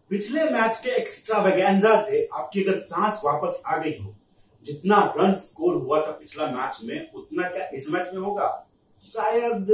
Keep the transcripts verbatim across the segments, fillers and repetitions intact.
पिछले मैच के एक्स्ट्रावेगेंजा से आपकी अगर सांस वापस आ गई हो, जितना रन स्कोर हुआ था पिछला मैच में उतना क्या इस मैच में होगा शायद।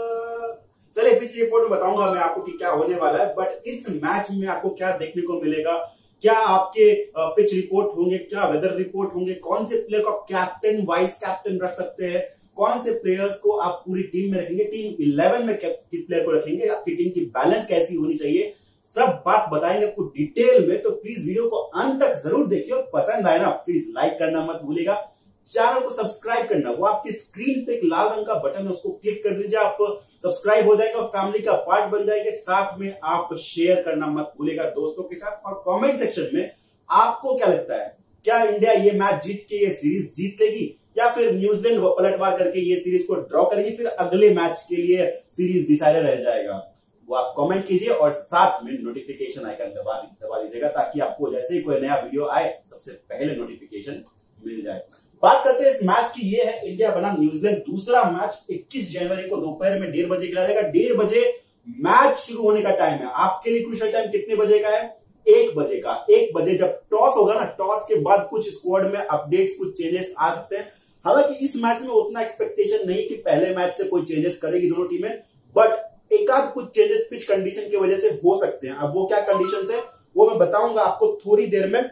चलिए पिच रिपोर्ट में बताऊंगा मैं आपको कि क्या होने वाला है, बट इस मैच में आपको क्या देखने को मिलेगा, क्या आपके पिच रिपोर्ट होंगे, क्या वेदर रिपोर्ट होंगे, कौन से प्लेयर को आप कैप्टन वाइस कैप्टन रख सकते हैं, कौन से प्लेयर्स को आप पूरी टीम में रखेंगे, टीम इलेवन में किस प्लेयर को रखेंगे, आपकी टीम की बैलेंस कैसी होनी चाहिए, सब बात बताएंगे आपको डिटेल में। तो प्लीज वीडियो को अंत तक जरूर देखिए और पसंद आए ना प्लीज लाइक करना मत भूलिएगा, चैनल को सब्सक्राइब करना, वो आपकी स्क्रीन पे एक लाल रंग का बटन है उसको क्लिक कर दीजिए, आप सब्सक्राइब हो जाएगा, फैमिली का पार्ट बन जाएंगे। साथ में आप शेयर करना मत भूलिएगा दोस्तों के साथ, और कमेंट सेक्शन में आपको क्या लगता है, क्या इंडिया ये मैच जीत के ये सीरीज जीत लेगी या फिर न्यूजीलैंड पलटवार करके ये सीरीज को ड्रॉ करेगी, फिर अगले मैच के लिए सीरीज डिसाइडेड रह जाएगा। वो आप कमेंट कीजिए और साथ में नोटिफिकेशन आइकन दबा दबा दीजिएगा ताकि आपको जैसे ही कोई नया वीडियो आए सबसे पहले नोटिफिकेशन मिल जाए। बात करते हैं इस मैच की, ये है इंडिया बनाम न्यूजीलैंड। दूसरा मैच इक्कीस जनवरी को दोपहर में डेढ़ बजे खेला जाएगा। डेढ़ बजे मैच शुरू होने का टाइम है। आपके लिए क्रूशियल टाइम कितने बजे का है? एक बजे का। एक बजे जब टॉस होगा ना, टॉस के बाद कुछ स्क्वाड में अपडेट्स, कुछ चेंजेस आ सकते हैं। हालांकि इस मैच में उतना एक्सपेक्टेशन नहीं कि पहले मैच से कोई चेंजेस करेगी दोनों टीमें, बट एक आध कुछ चेंजेस पिच कंडीशन की वजह से हो सकते हैं। अब वो क्या कंडीशंस है वो मैं बताऊंगा आपको थोड़ी देर में,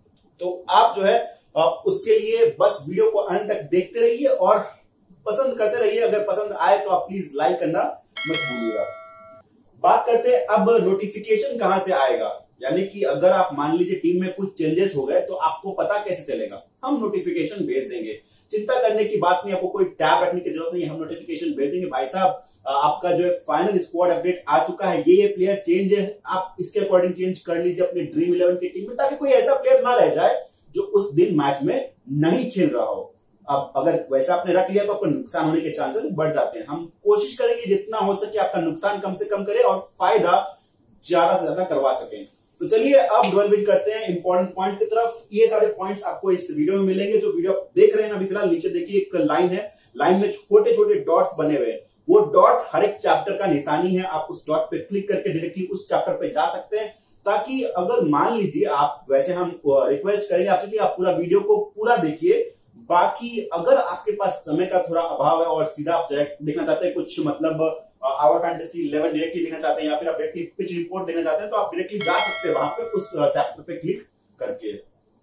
तो आप जो है उसके लिए बस वीडियो को अंत तक देखते रहिए और पसंद करते रहिए। अगर पसंद आए तो आप प्लीज लाइक करना मत भूलिएगा। बात करते हैं अब नोटिफिकेशन कहां से आएगा, यानी कि अगर आप मान लीजिए टीम में कुछ चेंजेस हो गए तो आपको पता कैसे चलेगा? हम नोटिफिकेशन भेज देंगे, चिंता करने की बात नहीं, आपको कोई टैब रखने की जरूरत नहीं, हम नोटिफिकेशन भेज देंगे। भाई साहब आपका जो है फाइनल स्क्वाड अपडेट आ चुका है, ये ये प्लेयर चेंज है, आप इसके अकॉर्डिंग चेंज कर लीजिए अपने ड्रीम इलेवन की टीम में, ताकि कोई ऐसा प्लेयर ना रह जाए जो उस दिन मैच में नहीं खेल रहा हो। अब अगर वैसा आपने रख लिया तो आपको नुकसान होने के चांसेस बढ़ जाते हैं। हम कोशिश करेंगे जितना हो सके आपका नुकसान कम से कम करें और फायदा ज्यादा से ज्यादा करवा सकें। तो चलिए अब डेवलपमेंट करते हैं इंपॉर्टेंट पॉइंट्स की तरफ। ये सारे पॉइंट्स आपको इस वीडियो में मिलेंगे। जो वीडियो आप देख रहे हैं अभी फिलहाल, नीचे देखिए एक लाइन है, लाइन में छोटे छोटे डॉट्स बने हुए हैं। वो डॉट्स हर एक चैप्टर का निशानी है, आप उस डॉट पे क्लिक करके डायरेक्टली उस चैप्टर पे जा सकते हैं, ताकि अगर मान लीजिए आप, वैसे हम रिक्वेस्ट करेंगे आपसे कि आप पूरा वीडियो को पूरा देखिए, बाकी अगर आपके पास समय का थोड़ा अभाव है और सीधा आप डायरेक्ट देखना चाहते हैं, कुछ मतलब आवर फैंटेसी इलेवन डायरेक्टली देखना चाहते हैं या फिर आप डायरेक्टली पिच रिपोर्ट देखना चाहते हैं, तो आप डायरेक्टली जा सकते हैं वहां पे उस चैप्टर पे क्लिक करके।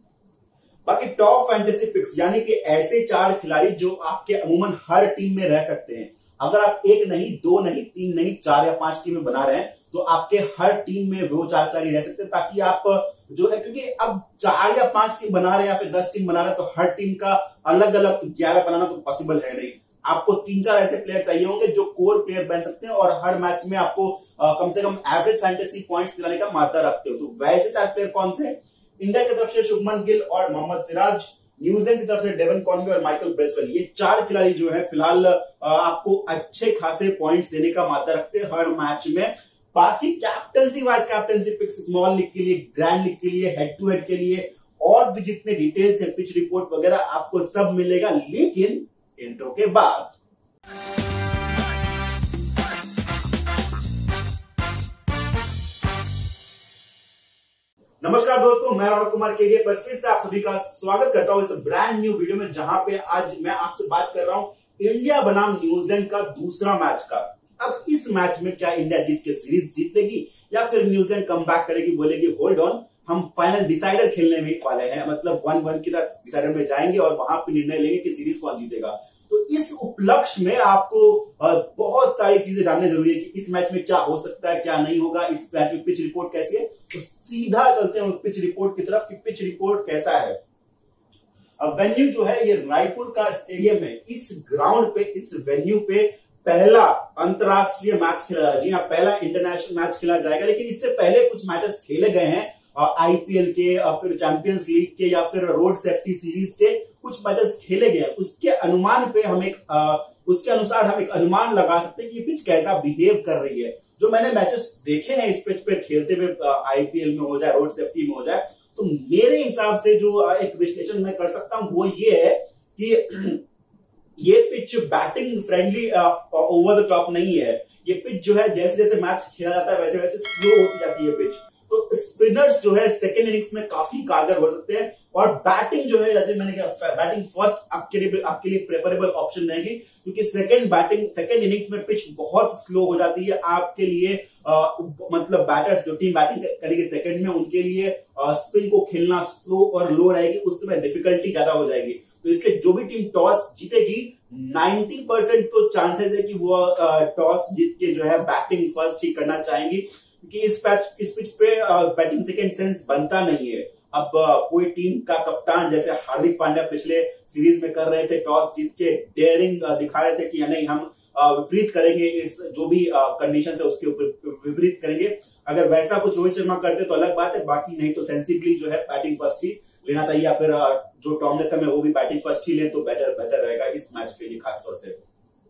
बाकी टॉप फैंटेसी पिक्स, यानी कि ऐसे चार खिलाड़ी जो आपके अमूमन हर टीम में रह सकते हैं। अगर आप एक नहीं, दो नहीं, तीन नहीं, चार या पांच टीमें बना रहे हैं तो आपके हर टीम में वो चार चार ही रह सकते हैं, ताकि आप जो है, क्योंकि अब चार या पांच टीम बना रहे हैं या फिर दस टीम बना रहे हैं तो हर टीम का अलग अलग ग्यारह बनाना तो पॉसिबल है नहीं। आपको तीन चार ऐसे प्लेयर चाहिए होंगे जो कोर प्लेयर बन सकते हैं और हर मैच में आपको आ, कम से कम एवरेज फैंटेसी पॉइंट्स दिलाने का मादा रखते हो। तो वैसे चार प्लेयर कौन से? इंडिया की तरफ से शुभमन गिल और मोहम्मद सिराज, न्यूजीलैंड की तरफ से डेवन कॉनवे और माइकल ब्रेसवेल, ये चार खिलाड़ी जो है फिलहाल आपको अच्छे खासे पॉइंट्स देने का मादा रखते हैं हर मैच में। बाकी captaincy vice captaincy picks small league के लिए, ग्रैंड लीग के लिए, हेड टू हेड के लिए और भी जितने डिटेल्स है, पिच रिपोर्ट वगैरह आपको सब मिलेगा, लेकिन इंट्रो के बाद। नमस्कार दोस्तों, मैं राणा कुमार केडिया पर फिर से आप सभी का स्वागत करता हूं इस ब्रांड न्यू वीडियो में, जहां पे आज मैं आपसे बात कर रहा हूं इंडिया बनाम न्यूजीलैंड का दूसरा मैच का। अब इस मैच में क्या इंडिया जीत के सीरीज जीतेगी या फिर न्यूजीलैंड कम बैक करेगी, बोलेगी होल्ड ऑन, हम फाइनल डिसाइडर खेलने में वाले हैं, मतलब वन वन के साथ डिसाइडर में जाएंगे और वहां पे निर्णय लेंगे कि सीरीज कौन जीतेगा। तो इस उपलक्ष्य में आपको बहुत सारी चीजें जानने जरूरी है कि इस मैच में क्या हो सकता है, क्या नहीं होगा, इस मैच में पिच रिपोर्ट कैसी है। तो सीधा चलते हैं पिच रिपोर्ट की तरफ कि पिच रिपोर्ट कैसा है। अब वेन्यू जो है ये रायपुर का स्टेडियम है। इस ग्राउंड पे, इस वेन्यू पे पहला अंतरराष्ट्रीय मैच खेला जाएगा। जी हाँ, पहला इंटरनेशनल मैच खेला जाएगा, लेकिन इससे पहले कुछ मैचेस खेले गए हैं आईपीएल के, फिर चैंपियंस लीग के या फिर रोड सेफ्टी सीरीज के कुछ मैचेस खेले गए हैं। उसके अनुमान पे हम एक आ, उसके अनुसार हम एक अनुमान लगा सकते हैं कि ये पिच कैसा बिहेव कर रही है। जो मैंने मैचेस देखे हैं इस पिच पे खेलते हुए, आईपीएल में हो जाए, रोड सेफ्टी में हो जाए, तो मेरे हिसाब से जो एक विश्लेषण मैं कर सकता हूं वो ये है कि ये pitch batting friendly over the top नहीं है। ये पिच जो है जैसे जैसे मैच खेला जाता है वैसे वैसे स्लो होती जाती है पिच। तो स्पिनर्स जो है सेकेंड इनिंग्स में काफी कारगर हो सकते हैं, और बैटिंग जो है जैसे मैंने कहा बैटिंग फर्स्ट आपके लिए आपके लिए प्रेफरेबल ऑप्शन रहेगी, क्योंकि सेकेंड बैटिंग सेकेंड इनिंग्स में पिच बहुत स्लो हो जाती है आपके लिए। आ, मतलब बैटर्स जो टीम बैटिंग करेगी सेकेंड में उनके लिए आ, स्पिन को खेलना स्लो और लो रहेगी, उस समय डिफिकल्टी ज्यादा हो जाएगी। तो इसलिए जो भी टीम टॉस जीतेगी नब्बे परसेंट तो चांसेस है कि वो टॉस जीत के जो है बैटिंग फर्स्ट ही करना चाहेंगी, क्योंकि इस पैच इस पिच पे बैटिंग सेकेंड सेंस बनता नहीं है। अब कोई टीम का कप्तान जैसे हार्दिक पांड्या पिछले सीरीज में कर रहे थे, टॉस जीत के डेयरिंग दिखा रहे थे कि नहीं हम विपरीत करेंगे, इस जो भी कंडीशन है उसके ऊपर विपरीत करेंगे। अगर वैसा कुछ रोहित शर्मा करते तो अलग बात है, बाकी नहीं तो सेंसिबली जो है बैटिंग फर्स्ट ही लेना चाहिए, या फिर जो टॉम लेथम है वो भी बैटिंग फर्स्ट ही ले तो बेटर बेहतर रहेगा इस मैच के लिए खासतौर से।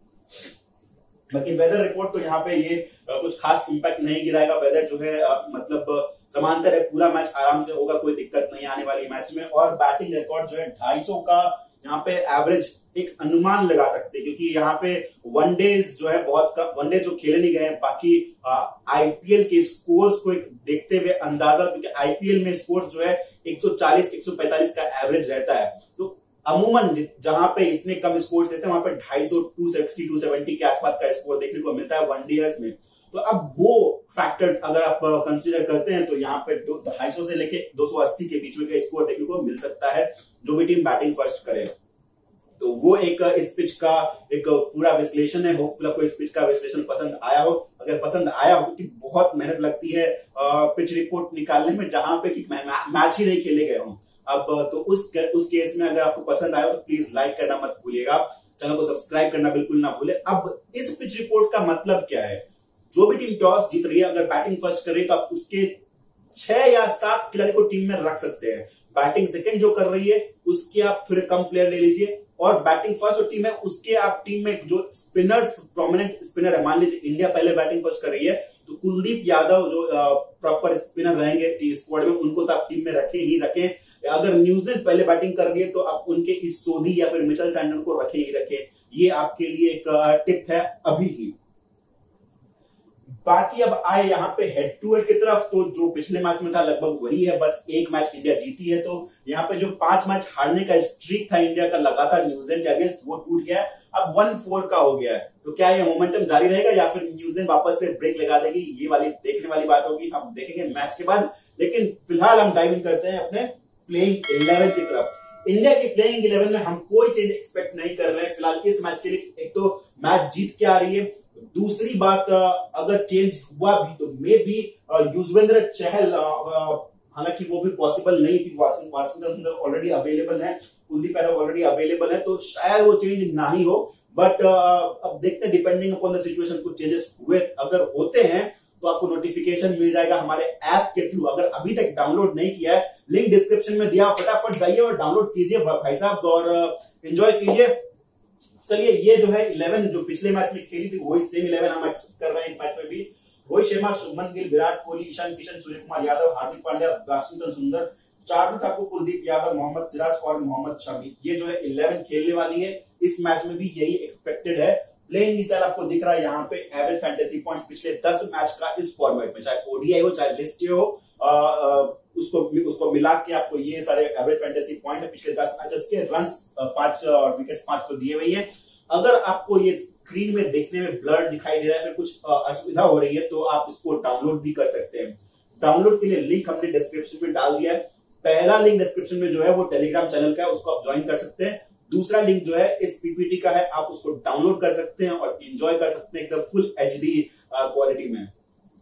बाकी वेदर रिपोर्ट तो यहाँ पे ये कुछ खास इंपैक्ट नहीं गिराएगा। वेदर जो है मतलब समांतर है, पूरा मैच आराम से होगा, कोई दिक्कत नहीं आने वाली मैच में। और बैटिंग रिकॉर्ड जो है ढाई सौ का यहाँ पे एवरेज एक अनुमान लगा सकते हैं, क्योंकि यहाँ पे वनडेज जो है बहुत कम, वनडे जो खेले नहीं गए, बाकी आईपीएल के स्कोर्स को देखते हुए अंदाजा, क्योंकि आईपीएल में स्कोर्स जो है एक सौ चालीस एक सौ पैंतालीस का एवरेज रहता है, तो अमूमन जहां पे इतने कम स्कोर्स रहते हैं वहां पे ढाई सौ टू सिक्सटी टू सेवेंटी के आसपास का स्कोर देखने को मिलता है वनडेयर्स में। तो अब वो फैक्टर अगर आप कंसीडर करते हैं तो यहाँ पे ढाई सौ से लेके दो सौ अस्सी के बीच में का स्कोर देखने को मिल सकता है जो भी टीम बैटिंग फर्स्ट करे। तो वो एक इस पिच का एक पूरा विश्लेषण है। होपफुल आपको इस पिच का विश्लेषण पसंद आया हो। अगर पसंद आया हो कि बहुत मेहनत लगती है पिच रिपोर्ट निकालने में जहां पे कि मैच ही नहीं खेले गए हों, अब तो उस उस केस में अगर आपको पसंद आया तो प्लीज लाइक करना मत भूलिएगा, चैनल को सब्सक्राइब करना बिल्कुल ना भूले। अब इस पिच रिपोर्ट का मतलब क्या है, जो भी टीम टॉस जीत रही है अगर बैटिंग फर्स्ट कर रही है तो आप उसके छह या सात खिलाड़ी को टीम में रख सकते हैं। बैटिंग सेकंड जो कर रही है उसके आप थोड़े कम प्लेयर ले लीजिए, और बैटिंग फर्स्ट जो टीम है उसके आप टीम में जो स्पिनर्स प्रोमिनेंट स्पिनर है, मान लीजिए इंडिया पहले बैटिंग फर्स्ट कर रही है तो कुलदीप यादव जो प्रॉपर स्पिनर रहेंगे स्क्वाड में उनको तो आप टीम में रखें ही रखें। अगर न्यूजीलैंड पहले बैटिंग कर रही है तो आप उनके इस सोधी या फिर मिचेल सैंटनर को रखे ही रखें। ये आपके लिए एक टिप है अभी ही। बाकी अब आए यहाँ पे हेड टू हेड की तरफ, तो जो पिछले मैच में था लगभग वही है, बस एक मैच इंडिया जीती है। तो यहाँ पे जो पांच मैच हारने का स्ट्रीक था इंडिया का लगातार न्यूजीलैंड के अगेंस्ट, वो टूट गया है, अब वन फोर का हो गया है। तो क्या ये मोमेंटम जारी रहेगा या फिर न्यूजीलैंड वापस से ब्रेक लगा देगी, ये वाली देखने वाली बात होगी, हम देखेंगे मैच के बाद। लेकिन फिलहाल हम डाइव इन करते हैं अपने प्लेइंग इलेवन की तरफ। इंडिया की प्लेइंग इलेवन में हम कोई चेंज एक्सपेक्ट नहीं कर रहे हैं फिलहाल इस मैच के लिए। एक तो मैच जीत के आ रही है, दूसरी बात अगर चेंज हुआ भी तो मे बी युजवेंद्र चहल, हालांकि वो भी पॉसिबल नहीं क्योंकि वाशिंगटन सुंदर ऑलरेडी अवेलेबल है, कुलदीप यादव ऑलरेडी अवेलेबल है, तो शायद वो चेंज ना ही हो। बट अब देखते हैं डिपेंडिंग अपॉन द सिचुएशन कुछ चेंजेस हुए, अगर होते हैं तो आपको नोटिफिकेशन मिल जाएगा हमारे ऐप के थ्रू। अगर अभी तक डाउनलोड नहीं किया है, लिंक डिस्क्रिप्शन में दिया, फटाफट जाइए और डाउनलोड कीजिए भाई साहब और एंजॉय कीजिए। चलिए, ये जो है इलेवन जो पिछले मैच में खेली थी वही सेम इलेवन हम एक्सपेक्ट कर रहे हैं इस मैच में भी। रोहित शर्मा, शुभमन गिल, विराट कोहली, ईशान किशन, सूर्य कुमार यादव, हार्दिक पांड्या, वाशिंगटन सुंदर, चार्ली ठाकुर, कुलदीप यादव, मोहम्मद सिराज और मोहम्मद शमी, ये जो है इलेवन खेलने वाली है। इस मैच में भी यही एक्सपेक्टेड है। प्लेइंग स्टाइल आपको दिख रहा है यहाँ पे, एवरेज फैंटेसी पॉइंट्स पिछले दस मैच का इस फॉर्मेट में, चाहे ओडीआई हो चाहे लिस्ट हो, आ, आ, उसको उसको मिला के आपको ये सारे एवरेज फैंटेसी पॉइंट है पिछले दस मैचेस के। रन्स पांच और विकेट्स पांच तो दिए हुए हैं। अगर आपको ये स्क्रीन में देखने में ब्लर दिखाई दे रहा है, फिर कुछ असुविधा हो रही है, तो आप इसको डाउनलोड भी कर सकते हैं। डाउनलोड के लिए लिंक हमने डिस्क्रिप्शन में डाल दिया है। पहला लिंक डिस्क्रिप्शन में जो है वो टेलीग्राम चैनल का है, उसको आप ज्वाइन कर सकते हैं। दूसरा लिंक जो है इस पीपीटी का है, आप उसको डाउनलोड कर सकते हैं और एंजॉय कर सकते हैं एकदम फुल एचडी क्वालिटी में।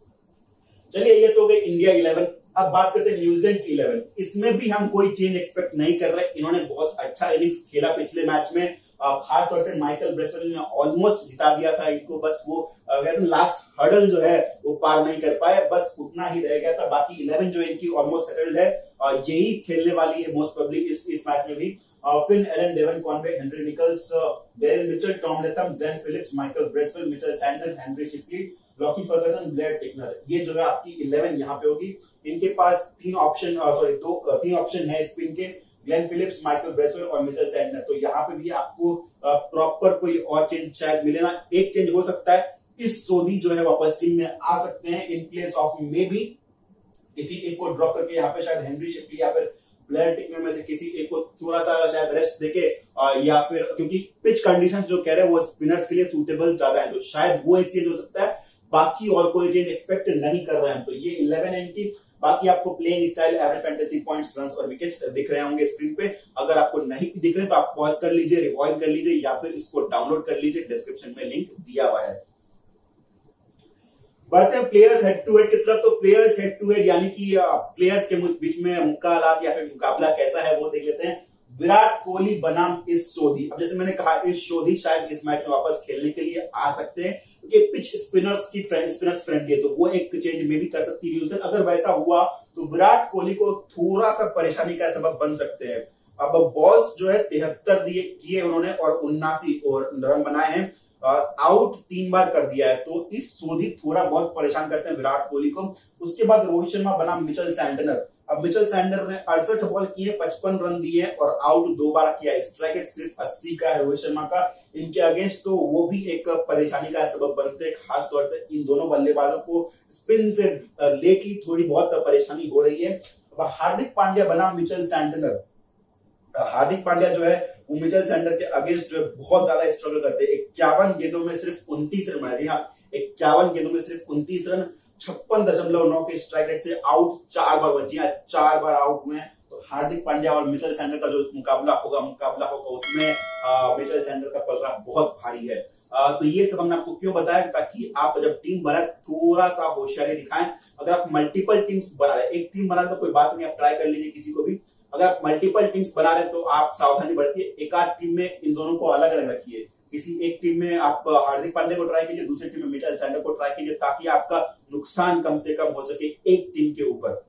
चलिए, ये तो हो गई इंडिया इलेवन। अब बात करते हैं न्यूजीलैंड की इलेवन। इसमें भी हम कोई चेंज एक्सपेक्ट नहीं कर रहे। इन्होंने बहुत अच्छा इनिंग्स खेला पिछले मैच में, खास तौर से माइकल ब्रेसवेल ने ऑलमोस्ट जिता दिया था इनको, बस वो लास्ट हर्डल जो है वो पार नहीं कर पाए, बस उतना ही रह गया था। बाकी इलेवन जो इनकी ऑलमोस्ट सेटल्ड है, यही खेलने वाली है मोस्ट प्रोबेबली इस इस मैच में भी। Finn Allen, Devon Conway, Henry Nicholls, Daryl Mitchell, Tom Latham, Glenn Phillips, Michael Bracewell, Mitchell Santner, Henry Shipley, Lockie Ferguson, Blair Tickner, ये जो है आपकी इलेवन यहाँ पे होगी। इनके पास तीन ऑप्शन सॉरी दो तीन ऑप्शन है स्पिन के, ग्लेन फिलिप्स, माइकल ब्रेसवेल और मिचेल सैंटनर। तो यहाँ पे भी आपको प्रॉपर कोई और चेंज शायद मिले ना, एक चेंज हो सकता है, इस सोधी जो है वापस टीम में आ सकते हैं in place of maybe किसी एक को ड्रॉप करके यहाँ पे शायद हेनरी शिपली या फिर ब्लेयर टिकनर में से किसी एक को थोड़ा सा शायद रेस्ट देके, या फिर क्योंकि पिच कंडीशंस जो कह रहे हैं वो स्पिनर्स के लिए सूटेबल ज्यादा है, तो शायद वो एक चेंज हो सकता है। बाकी और कोई चेंज एक्सपेक्ट नहीं कर रहे हैं। तो ये इलेवन एंड की बाकी आपको playing style, average fantasy points, runs और विकेट्स दिख रहे होंगे स्क्रीन पे। अगर आपको नहीं दिख रहे तो आप पॉज कर लीजिए, रिवाइंड कर लीजिए या फिर इसको डाउनलोड कर लीजिए, डिस्क्रिप्शन में लिंक दिया हुआ है। बढ़ते हैं प्लेयर्स हेड टू हेड की तरफ। तो प्लेयर्स हेड टू हेड यानी कि प्लेयर्स के बीच में मुकाबला या फिर मुकाबला कैसा है वो देख लेते हैं। विराट कोहली बनाम इस सोधी। अब जैसे मैंने कहा, इस सोधी शायद इस मैच में वापस खेलने के लिए आ सकते हैं क्योंकि पिच स्पिनर्स की फ्रेंड स्पिनर्स फ्रेंडली है, तो वो एक चेंज में भी कर सकती है न्यूजीलैंड। अगर वैसा हुआ तो विराट कोहली को थोड़ा सा परेशानी का सबब बन सकते हैं। अब बॉल्स जो है तिहत्तर दिए किए उन्होंने और उन्नासी और रन बनाए हैं, आउट तीन बार कर दिया है, तो इस सोधी थोड़ा बहुत परेशान करते हैं विराट कोहली को। उसके बाद रोहित शर्मा बनाम मिचेल सैंटनर। अब मिचेल सैंटनर ने अड़सठ बॉल किए, पचपन रन दिए और आउट दो बार किया। स्ट्राइक रेट सिर्फ अस्सी का है रोहित शर्मा का इनके अगेंस्ट, तो वो भी एक परेशानी का सबब बनते हैं। खास तौर से इन दोनों बल्लेबाजों को स्पिन से लेटली थोड़ी बहुत परेशानी हो रही है। अब हार्दिक पांड्या बनाम मिचेल सैंटनर। हार्दिक पांड्या जो है वो मिचेल सैंटनर के अगेंस्ट जो है बहुत ज्यादा स्ट्रगल करते हैं। इक्यावन गेंदों में सिर्फ उनतीस रन बनाए। हाँ, इक्यावन गेंदों में सिर्फ उनतीस रन, छप्पन दशमलव नौ के स्ट्राइक रेट से आउट चार बार बची है, चार बार आउट हुए हैं। तो हार्दिक पांड्या और मिचेल सैंटनर का जो मुकाबला होगा मुकाबला होगा उसमें मिचेल सैंटनर का पलड़ा बहुत भारी है। आ, तो ये सब हमने आपको क्यों बताया, ताकि आप जब टीम बनाए थोड़ा सा होशियारी दिखाएं। अगर आप मल्टीपल टीम्स बना रहे, एक टीम बना रहे तो कोई बात नहीं, आप ट्राई कर लीजिए किसी को भी। अगर आप मल्टीपल टीम्स बना रहे तो आप सावधानी बरतिए, एक आध टीम में इन दोनों को अलग अलग रखिए। किसी एक टीम में आप हार्दिक पांड्या को ट्राई कीजिए, दूसरी टीम में मिचेल सैंटनर को ट्राई कीजिए, ताकि आपका नुकसान कम से कम हो सके एक टीम के ऊपर।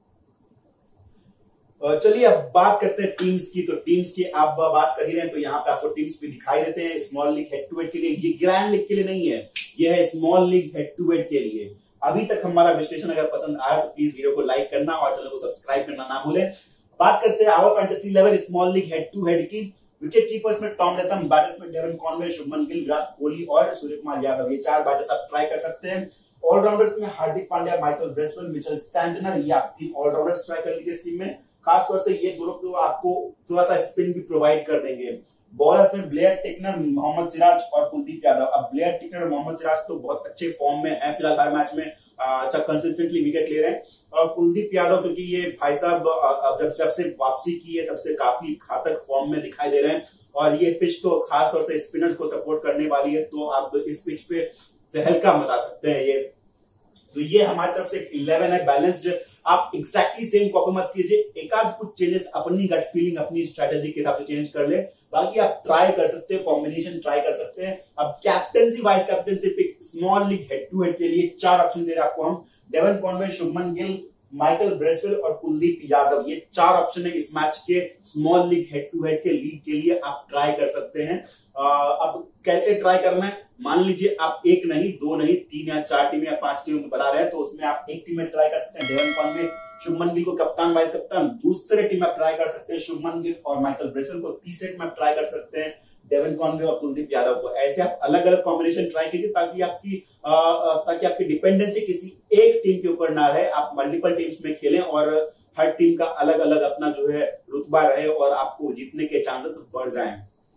चलिए अब बात करते हैं टीम्स की। तो टीम्स की आप बात कर ही रहे हैं तो यहाँ पे आपको टीम्स भी दिखाई देते हैं small league head to head के लिए। ये ग्रैंड लीग के लिए नहीं है, ये है small league head to head के लिए। अभी तक हमारा विश्लेषण अगर पसंद आया तो प्लीज वीडियो को लाइक करना और चैनल को सब्सक्राइब करना ना भूलें। बात करते हैं our fantasy eleven small league head to head की। विकेट कीपर्स में टॉम लेथम, बैटर्स में डेवन कॉनवे, शुभमन गिल, विराट कोहली और सूर्यकुमार यादव, ये चार बैटर्स आप ट्राई कर सकते हैं। ऑलराउंडर्स में Hardik Pandya, Michael Bracewell, Mitchell Santner, ये आप तीन ऑलराउंडर्स ट्राई कर लीजिए इस टीम में। खासतौर से ये दोनों तो आपको थोड़ा सा स्पिन भी प्रोवाइड कर देंगे। बॉलर्स में ब्लेयर टिकनर, मोहम्मद सिराज और कुलदीप यादव। अब ब्लेयर टिकनर और मोहम्मद सिराज तो बहुत अच्छे फॉर्म में है फिलहाल, हर मैच में अच्छा कंसिस्टेंटली विकेट ले रहे हैं। और कुलदीप यादव क्योंकि ये भाई साहब जब जब से वापसी की है तब से काफी घातक फॉर्म में दिखाई दे रहे हैं, और ये पिच तो खासतौर से स्पिनर्स को सपोर्ट करने वाली है, तो आप इस पिच पे तहलका मचा सकते हैं ये। तो ये हमारी तरफ से इलेवन है बैलेंस्ड। आप एग्जैक्टली सेम कॉपी मत कीजिए, एक आध कुछ चेंजेस अपनी गट फीलिंग अपनी स्ट्रेटेजी के हिसाब से चेंज कर ले, बाकी आप ट्राई कर सकते हैं, कॉम्बिनेशन ट्राई कर सकते हैं। अब captaincy vice captaincy pick small league head to head के लिए चार ऑप्शन दे रहे हैं आपको हम। Devon Conway, Shubman Gill, Michael Bracewell और कुलदीप यादव, ये चार ऑप्शन है इस मैच के small league head to head के लीग के लिए आप ट्राई कर सकते हैं। आ, अब कैसे ट्राई करना है, मान लीजिए आप एक नहीं, दो नहीं, तीन या चार टीम या पांच टीम बना रहे हैं, तो उसमें आप एक टीम में ट्राई कर सकते हैं डेवन कॉनवे, शुभमन गिल को कप्तान वाइस कप्तान। दूसरे टीम में आप ट्राई कर सकते हैं शुभमन गिल और माइकल ब्रेसवेल को। तीसरे टीम में आप ट्राई कर सकते हैं डेवन कॉनवे और कुलदीप यादव को। ऐसे आप अलग अलग कॉम्बिनेशन ट्राई कीजिए ताकि आपकी आ, ताकि आपकी डिपेंडेंसी किसी एक टीम के ऊपर ना रहे। आप मल्टीपल टीम्स में खेलें और हर टीम का अलग अलग अपना जो है रुतबा रहे और आपको जीतने के चांसेस बढ़ जाएं।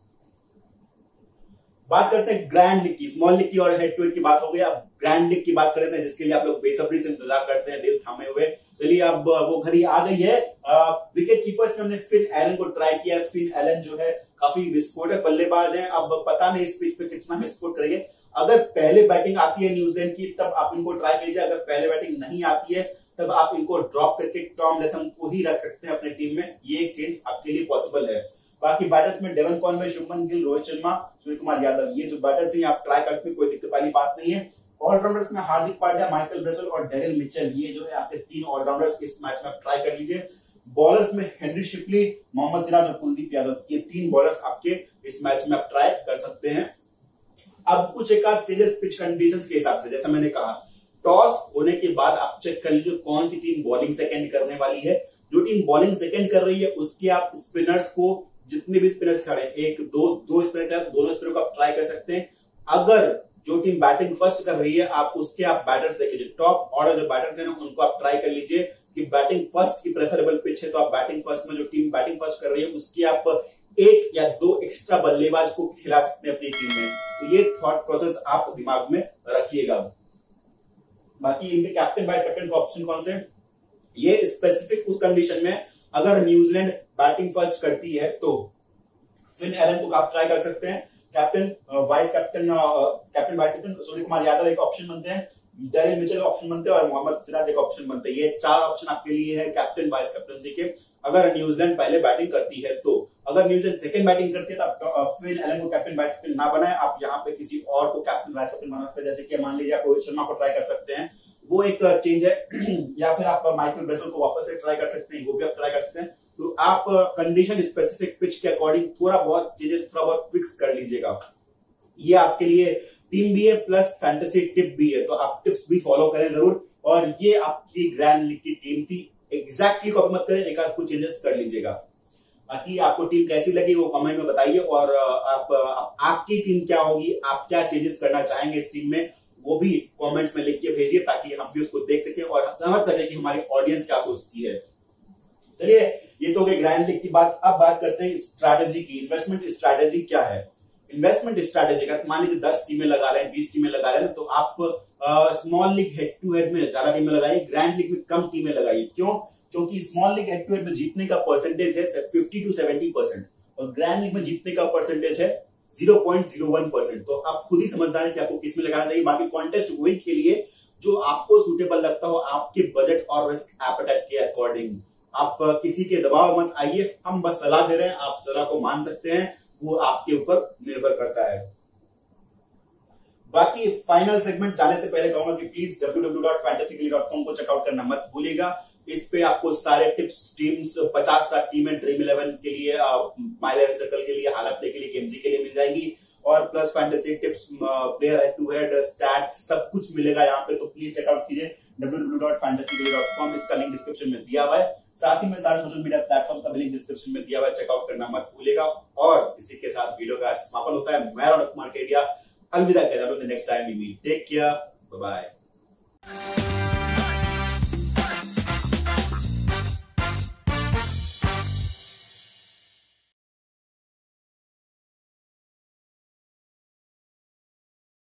बात करते हैं ग्रैंड लीग की। स्मॉल लीग की और हेड टू हेड की बात हो गई, अब ग्रैंड लीग की बात करते हैं जिसके लिए आप लोग बेसब्री से इंतजार करते हैं दिल थामे हुए। चलिए अब वो घड़ी आ गई है। विकेट कीपर्स में हमने फिन एलन को ट्राई किया। फिन एलन जो है काफी विस्फोटक बल्लेबाज हैं, अब पता नहीं इस पिच पे कितना विस्फोट करेंगे। अगर पहले बैटिंग आती है न्यूजीलैंड की तब आप इनको ट्राई कीजिए, अगर पहले बैटिंग नहीं आती है तब आप इनको ड्रॉप करके टॉम लेथम को ही रख सकते हैं अपने टीम में। ये एक चेंज आपके लिए पॉसिबल है। बाकी बैटर्स में डेवन कॉनवे, शुभमन गिल, रोहित शर्मा, सूर्यकुमार यादव, ये जो बैटर्स हैं आप ट्राई करते हैं, कोई दिक्कत वाली बात नहीं है। ऑलराउंडर्स में हार्दिक पांड्या, माइकल ब्रेसवेल और डेरिल मिचेल, ये जो है आपके तीन ऑलराउंडर्स इस मैच में आप ट्राई कर लीजिए। बॉलर्स में हेनरी शिपली, मोहम्मद सिराज और कुलदीप यादव, ये तीन बॉलर्स आपके इस मैच में आप ट्राई कर सकते हैं। अब कुछ एक आध चेंजेस पिच कंडीशंस के हिसाब से, जैसा मैंने कहा टॉस होने के बाद आप चेक कर लीजिए कौन सी टीम बॉलिंग सेकंड करने वाली है। जो टीम बॉलिंग सेकंड कर रही है उसके आप स्पिनर्स को, जितने भी स्पिनर्स खड़े हैं, एक दो दो स्पिनर खड़े हैं, दोनों स्पिनर को आप ट्राई कर सकते हैं। अगर जो टीम बैटिंग फर्स्ट कर रही है आप उसके आप बैटर्स देख लीजिए, टॉप ऑर्डर जो बैटर्स हैं ना उनको आप ट्राई कर लीजिए कि बैटिंग फर्स्ट की प्रेफरेबल पिच है, तो आप बैटिंग फर्स्ट में जो टीम बैटिंग फर्स्ट कर रही है उसकी आप एक या दो एक्स्ट्रा बल्लेबाज को खिला सकते हैं अपनी टीम में। तो ये थॉट प्रोसेस आप दिमाग में रखिएगा। बाकी इनके कैप्टन वाइस कैप्टन का ऑप्शन कौन से, ये स्पेसिफिक उस कंडीशन में अगर न्यूजीलैंड बैटिंग फर्स्ट करती है तो फिन एलन को आप ट्राई कर सकते हैं। Captain vice captain captain vice captain Surya Kumar Yadav एक ऑप्शन बनते हैं, डेरिल मिचेल का ऑप्शन बनते हैं और मोहम्मद सिराज एक ऑप्शन बनते हैं। ये चार ऑप्शन आपके लिए है कैप्टन वाइस कैप्टनसी के, अगर न्यूजीलैंड पहले बैटिंग करती है तो। अगर न्यूजीलैंड सेकंड बैटिंग करती है तो आप फिन एलन को कैप्टन वाइस कैप्टन ना बनाए, आप यहाँ पे किसी और को कैप्टन वाइस कैप्टन बना सकते हैं, जैसे कि मान लीजिए आप रोहित शर्मा को ट्राई कर सकते हैं, वो एक चेंज है, या फिर आप माइकल ब्रेसल को वापस से ट्राई कर सकते हैं, वो भी आप ट्राई कर सकते हैं। तो आप कंडीशन स्पेसिफिक पिच के अकॉर्डिंग थोड़ा बहुत चेंजेस थोड़ा बहुत फिक्स कर लीजिएगा। ये आपके लिए टीम भी है प्लस फैंटेसी टिप भी है, तो आप टिप्स भी फॉलो करें जरूर। और ये आपकी ग्रैंड लीग की टीम थी, एग्जैक्टली कॉपी मत करें, एक आध कुछ चेंजेस कर लीजिएगा। बाकी आपको टीम कैसी लगी वो कमेंट में बताइए, और आप, आप आपकी टीम क्या होगी, आप क्या चेंजेस करना चाहेंगे इस टीम में, वो भी कमेंट्स में लिख के भेजिए ताकि हम भी उसको देख सकें और समझ सके कि हमारी ऑडियंस क्या सोचती है। चलिए, ये तो हो गई ग्रैंड लीग की बात। अब बात करते हैं स्ट्रैटेजी की। इन्वेस्टमेंट स्ट्रैटेजी क्या है? इन्वेस्टमेंट स्ट्रैटेजी अगर मान लीजिए दस टीमें लगा रहे हैं, बीस टीमें लगा रहे हैं, तो आप small league head to head में ज्यादा टीमें लगाइए, ग्रैंड लीग में कम टीमें लगाइए। क्यों? क्योंकि small league head to head में जीतने का परसेंटेज है फिफ्टी टू सेवेंटी परसेंट और ग्रैंड लीग में जीतने का परसेंटेज है zero point zero one percent. तो आप खुद ही समझदार है कि आपको किस में लगाना चाहिए। बाकी कॉन्टेस्ट वही खेलिए जो आपको सुटेबल लगता हो, आपके बजट और रिस्क एपेटाइट के अकॉर्डिंग। आप किसी के दबाव मत आइए, हम बस सलाह दे रहे हैं, आप सलाह को मान सकते हैं, वो आपके ऊपर निर्भर करता है। बाकी फाइनल सेगमेंट जाने से पहले कहूंगा कि please W W W dot fantasy के लिए डॉट कॉम को चेकआउट करना मत भूलिएगा। इस पे आपको सारे टिप्स, टीम्स, पचास साठ टीमें ड्रीम इलेवन के लिए, माय इलेवन सर्कल के लिए, हालत प्ले के लिए, केएमजी के लिए मिल जाएंगी, और plus fantasy tips, player head to head, stat, सब कुछ मिलेगा यहाँ पे। तो प्लीज चेकआउट कीजिए W W W dot fantasy के लिए डॉट कॉम, इसका लिंक डिस्क्रिप्शन में दिया हुआ है। साथ ही में सारे सोशल मीडिया प्लेटफॉर्म का भी लिंक डिस्क्रिप्शन में दिया हुआ है, चेकआउट करना मत भूलिएगा। और इसी के साथ वीडियो का समापन होता है। मैं रौनक कुमार केडिया अलविदा कहता हूं, next time we meet, take care, bye bye.